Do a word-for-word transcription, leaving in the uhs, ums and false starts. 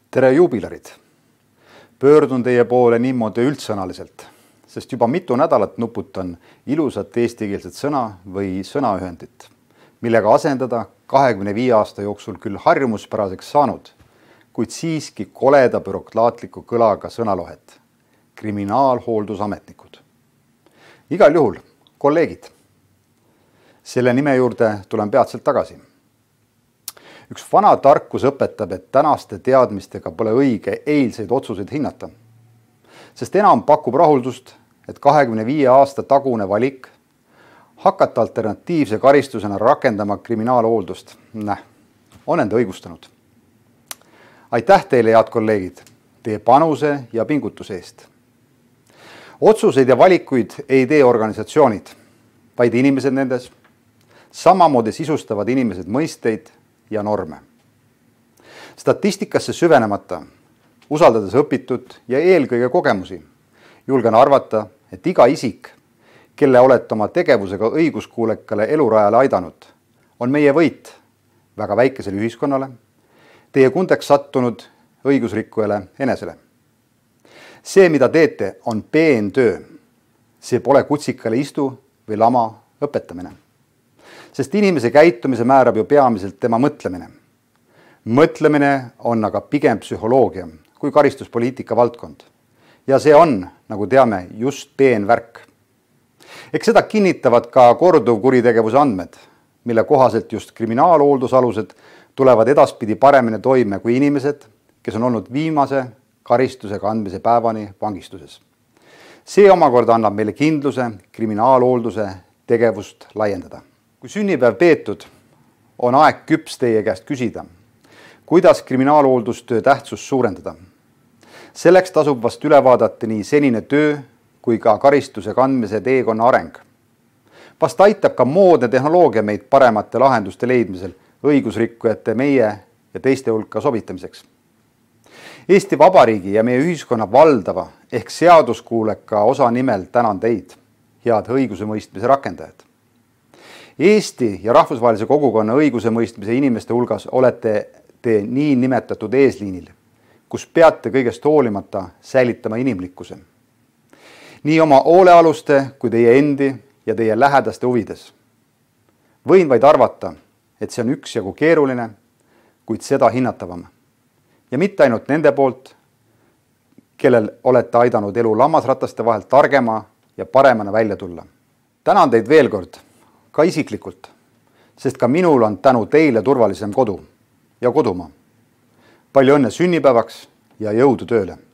Tere juubilarid! Pöördun teie poole niimoodi üldsõnaliselt, sest juba mitu nädalat nuputan ilusat eestikeelset sõna või sõnaühendit, millega asendada kahekümne viie aasta jooksul küll harjumuspäraseks saanud, kuid siiski koleda bürokraatliku kõlaga sõnalohet – kriminaalhooldusametnikud. Igal juhul, kolleegid, selle nime juurde tulen peatselt tagasi. Üks vana tarkus õpetab, et tänaste teadmistega pole õige eilseid otsuseid hinnata, sest enam pakub rahuldust, et kahekümne viie aasta tagune valik hakata alternatiivse karistusena rakendama kriminaalhooldust näh, on enda õigustanud. Aitäh teile, head kolleegid, teie panuse ja pingutuse eest. Otsuseid ja valikuid ei tee organisatsioonid, vaid inimesed nendes. Samamoodi sisustavad inimesed mõisteid ja norme. Statistikasse süvenemata, usaldades õpitud ja eelkõige kogemusi, julgen arvata, et iga isik, kelle olete oma tegevusega õiguskuulekale elurajale aidanud, on meie võit väga väikesele ühiskonnale, teie kundeks sattunud õigusrikkujale enesele. See, mida teete, on peen töö. See pole kutsikale istu või lama õpetamine. Sest inimese käitumise määrab ju peamiselt tema mõtlemine. Mõtlemine on aga pigem psühholoogia kui karistuspoliitika valdkond. Ja see on, nagu teame, just peen värk. Eks seda kinnitavad ka korduvkuritegevuse andmed, mille kohaselt just kriminaalhooldusalused tulevad edaspidi paremini toime kui inimesed, kes on olnud viimase karistuse kandmise päevani vangistuses. See omakorda annab meile kindluse kriminaalhoolduse tegevust laiendada. Kui sünnipäev peetud, on aeg küps teie käest küsida, kuidas kriminaalhooldustöö tähtsust suurendada. Selleks tasub vast üle vaadata nii senine töö kui ka karistuse kandmise teekonna areng. Vast aitab ka moodne tehnoloogia meid paremate lahenduste leidmisel õigusrikkujate meie ja teiste hulka sobitamiseks. Eesti Vabariigi ja meie ühiskonna valdava ehk seaduskuuleka osa nimel tänan teid, head õigusemõistmise rakendajad. Eesti ja rahvusvahelise kogukonna õigusemõistmise inimeste hulgas olete te nii nimetatud eesliinil, kus peate kõigest hoolimata säilitama inimlikkuse. Nii oma hoolealuste kui teie endi ja teie lähedaste huvides. Võin vaid arvata, et see on üksjagu keeruline, kuid seda hinnatavam. Ja mitte ainult nende poolt, kellel olete aidanud elu lammasrataste vahel targema ja paremana välja tulla. Tänan teid veel kord. Ka isiklikult, sest ka minul on tänu teile turvalisem kodu ja kodumaa. Palju õnne sünnipäevaks ja jõudu tööle!